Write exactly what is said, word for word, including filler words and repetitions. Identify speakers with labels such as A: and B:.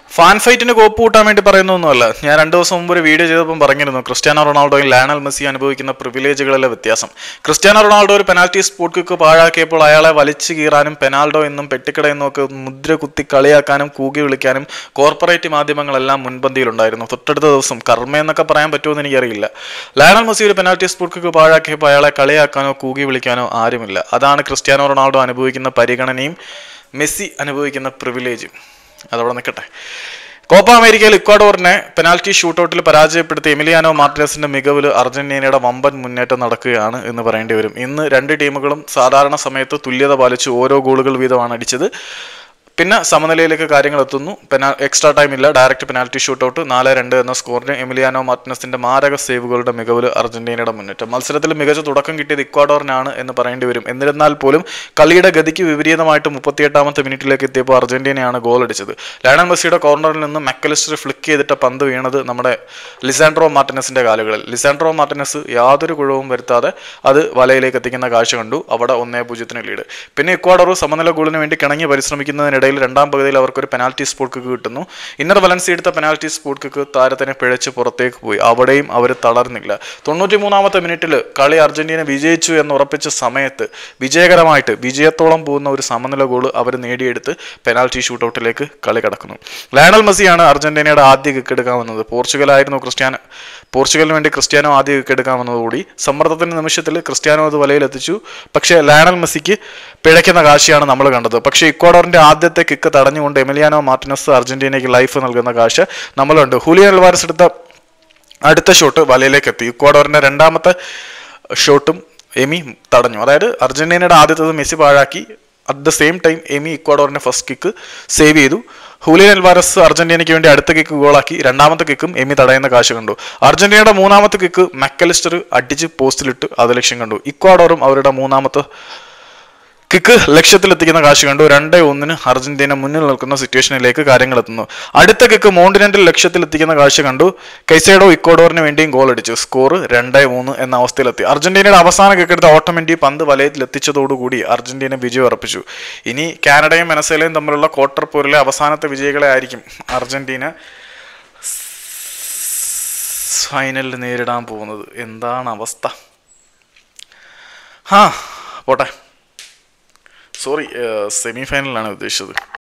A: Fan ഫൈറ്റിന് കോപ്പ് കൂട്ടാൻ വേണ്ടി പറയുന്നൊന്നുമല്ല. ഞാൻ രണ്ട് ദിവസം മുമ്പ് ഒരു വീഡിയോ ചെയ്തപ്പോൾ പറഞ്ഞിരുന്നു ക്രിസ്ത്യാനോ റൊണാൾഡോയും ലയണൽ മെസ്സി അനുഭവിക്കുന്ന പ്രിവിലേജുകളിലെ വ്യത്യാസം. ക്രിസ്ത്യാനോ റൊണാൾഡോ ഒരു പെനാൽറ്റി സ്പോട്ട് കിക്ക് പാഴാക്കിയപ്പോൾ അയാളെ വലിച്ചു കീറാനും പെനാൽഡോ എന്നും പെട്ടിക്കടയെന്നും ഒക്കെ മുദ്ര കുത്തി കളിയാക്കാനും കൂകി വിളിക്കാനും കോർപ്പറേറ്റ് മാധ്യമങ്ങളെല്ലാം മുൻപന്തിയിലുണ്ടായിരുന്നു. തൊട്ടടുത്ത ദിവസം കർമ്മയെന്നൊക്കെ പറയാൻ പറ്റുമെന്ന് എനിക്കറിയില്ല, ലയണൽ മെസ്സി ഒരു പെനാൽറ്റി സ്പോട്ട് കിക്ക് പാഴാക്കിയപ്പോൾ അയാളെ കളിയാക്കാനോ കൂകി വിളിക്കാനോ ആരുമില്ല. അതാണ് ക്രിസ്ത്യാനോ റൊണാൾഡോ അനുഭവിക്കുന്ന പരിഗണനയും മെസ്സി അനുഭവിക്കുന്ന പ്രിവിലേജും. അതവിടെ നിൽക്കട്ടെ. കോപ്പ അമേരിക്കയിൽ ഇക്വഡോറിനെ പെനാൽറ്റി ഷൂട്ടൗട്ടിൽ പരാജയപ്പെടുത്തി എമിലിയാനോ മാർട്ടിനസിന്റെ മികവിൽ അർജന്റീനയുടെ വമ്പൻ മുന്നേറ്റം നടക്കുകയാണ് എന്ന് പറയേണ്ടി വരും. ഇന്ന് രണ്ട് ടീമുകളും സാധാരണ സമയത്ത് തുല്യത പാലിച്ച് ഓരോ ഗോളുകൾ വീതമാണ് അടിച്ചത്. പിന്നെ സമനിലയിലേക്ക് കാര്യങ്ങൾ എത്തുന്നു. പെനാ എക്സ്ട്രാ ടൈം ഇല്ല, ഡയറക്റ്റ് പെനാൽറ്റി ഷൂട്ടൗട്ട്. നാല് രണ്ട് എന്ന സ്കോറിന് എമിലിയാനോ മാർട്ടിനസിന്റെ മാരക സേവുകളുടെ മികവിൽ അർജന്റീനയുടെ മുന്നേറ്റം. മത്സരത്തിൽ മികച്ച തുടക്കം കിട്ടിയത് ഇക്വഡോറിനാണ് എന്ന് പറയേണ്ടി വരും. എന്നിരുന്നാൽ പോലും കളിയുടെ ഗതിക്ക് വിപരീതമായിട്ട് മുപ്പത്തിയെട്ടാമത്തെ മിനിറ്റിലേക്ക് എത്തിയപ്പോൾ അർജന്റീനയാണ് ഗോൾ അടിച്ചത്. ലയണൽ മെസ്സിയുടെ കോർണറിൽ നിന്ന് മെക്കലിസ്റ്റർ ഫ്ലിക്ക് ചെയ്തിട്ട പന്ത് വീണത് നമ്മുടെ ലിസാൻഡ്രോ മാർട്ടിനസിന്റെ കാലുകളിൽ. ലിസാൻഡ്രോ മാർട്ടിനസ് യാതൊരു കുഴവും വരുത്താതെ അത് വലയിലേക്ക് എത്തിക്കുന്ന കാഴ്ച കണ്ടു. അവിടെ ഒന്നേ പൂജ്യത്തിന് ലീഡ്. പിന്നെ ഇക്വഡോർ സമനില ഗോളിന് വേണ്ടി കിണങ്ങി പരിശ്രമിക്കുന്നതിനിടെ രണ്ടാം പകുതിയിൽ അവർക്കൊരു പെനാൽറ്റി സ്പോട്ട് കിക്ക് കിട്ടുന്നു. ഇന്നർ വലൻസി എടുത്ത പെനാൽറ്റി സ്പോട്ട് കിക്ക് താരത്തിനെ പിഴച്ച് പുറത്തേക്ക് പോയി. അവിടെയും അവർ തളർന്നില്ല. തൊണ്ണൂറ്റി മൂന്നാമത്തെ മിനിറ്റിൽ കളി അർജന്റീന വിജയിച്ചു എന്ന് ഉറപ്പിച്ച സമയത്ത് വിജയകരമായിട്ട് വിജയത്തോളം പോകുന്ന ഒരു സമനില ഗോൾ അവർ നേടിയെടുത്ത് പെനാൽറ്റി ഷൂട്ടൗട്ടിലേക്ക് കളി കടക്കുന്നു. ലയണൽ മെസ്സിയാണ് അർജന്റീനയുടെ ആദ്യ കിക്ക് എടുക്കാൻ വന്നത്. പോർച്ചുഗലായിരുന്നു ക്രിസ്ത്യാനോ പോർച്ചുഗലിന് വേണ്ടി ക്രിസ്ത്യാനോ ആദ്യ കിക്ക് എടുക്കാൻ വന്നതുകൂടി സമ്മർദ്ദത്തിന്റെ നിമിഷത്തിൽ ക്രിസ്ത്യാനോ അത് വലയിലെത്തിച്ചു. പക്ഷേ ലയണൽ മെസ്സിക്ക് പിഴയ്ക്കുന്ന കാഴ്ചയാണ് നമ്മൾ കണ്ടത്. പക്ഷേ ഇക്വഡോറിന്റെ ആദ്യത്തെ കിക്ക് തടഞ്ഞുകൊണ്ട് എമിലിയാനോ മാർട്ടിനസ് അർജന്റീനയ്ക്ക് ലൈഫ് നൽകുന്ന കാഴ്ച നമ്മളുണ്ട്. ഹൂലിയൻ അൽവാരസ് എടുത്ത അടുത്ത ഷോട്ട് വലയിലേക്ക് എത്തി. ഇക്വഡോറിന്റെ രണ്ടാമത്തെ ഷോട്ടും എമി തടഞ്ഞു. അതായത് അർജന്റീനയുടെ ആദ്യത്തത് മെസ്സി പാഴാക്കി. At the same time Emi ഇക്വഡോറിന്റെ ഫസ്റ്റ് കിക്ക് സേവ് ചെയ്തു. ഹൂലിയൻ അൽവാരസ് അർജന്റീനയ്ക്ക് വേണ്ടി അടുത്ത കിക്ക് ഗോളാക്കി. രണ്ടാമത്തെ കിക്കും എമി തടയുന്ന കാഴ്ച കണ്ടു. അർജന്റീനയുടെ മൂന്നാമത്തെ കിക്ക് മെക്കലിസ്റ്റർ അടിച്ച് പോസ്റ്റിലിട്ട് അത് ലക്ഷ്യം കണ്ടു. ഇക്വഡോറും അവരുടെ മൂന്നാമത്തെ കിക്ക് ലക്ഷ്യത്തിലെത്തിക്കുന്ന കാഴ്ച കണ്ടു. രണ്ടേ ഒന്നിന് അർജന്റീന മുന്നിൽ നിൽക്കുന്ന സിറ്റുവേഷനിലേക്ക് കാര്യങ്ങൾ എത്തുന്നു. അടുത്ത കിക്ക് മോണ്ടിനെന്റിൽ ലക്ഷ്യത്തിലെത്തിക്കുന്ന കാഴ്ച കണ്ടു. കൈസേഡോ ഇക്വഡോറിന് വേണ്ടിയും ഗോൾ അടിച്ചു. സ്കോർ രണ്ടേ മൂന്ന് എന്ന അവസ്ഥയിലെത്തി. അർജന്റീനയുടെ അവസാന കിക്കെടുത്ത ഓട്ടോമെന്റി പന്ത് വലയത്തിൽ എത്തിച്ചതോടുകൂടി അർജന്റീന വിജയം ഉറപ്പിച്ചു. ഇനി കാനഡയും വെനസ്വേലയും തമ്മിലുള്ള ക്വാർട്ടർ പോരിലെ അവസാനത്തെ വിജയികളെ ആയിരിക്കും അർജന്റീന ഫൈനലിൽ നേരിടാൻ പോകുന്നത്. എന്താണ് അവസ്ഥ? ഹാ പോട്ടെ, സോറി, സെമി ഫൈനലാണ് ഉദ്ദേശിച്ചത്.